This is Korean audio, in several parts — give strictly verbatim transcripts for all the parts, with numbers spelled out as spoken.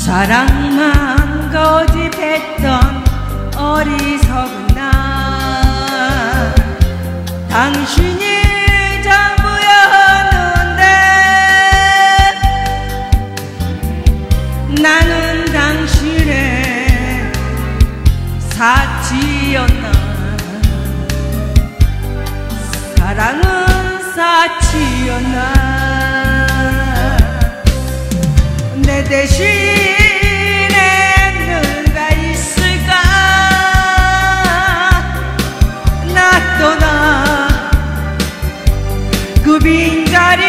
사랑만 고집했던 어리석은 나, 당신이 전부였는데 나는 당신의 사치였나. 사랑은 사치였나. 내 대신에 누가 있을까. 나 떠나 그 빈자리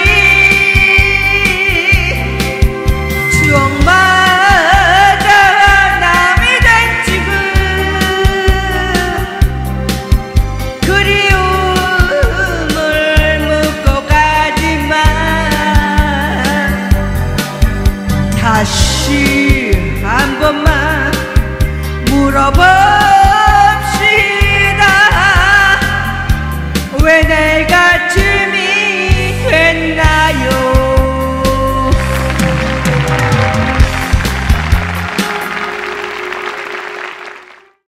추억마저 남이 된 지금 그리움을 묻고 가지만 다시 한 번만 물어봅시다. 왜 내가 지금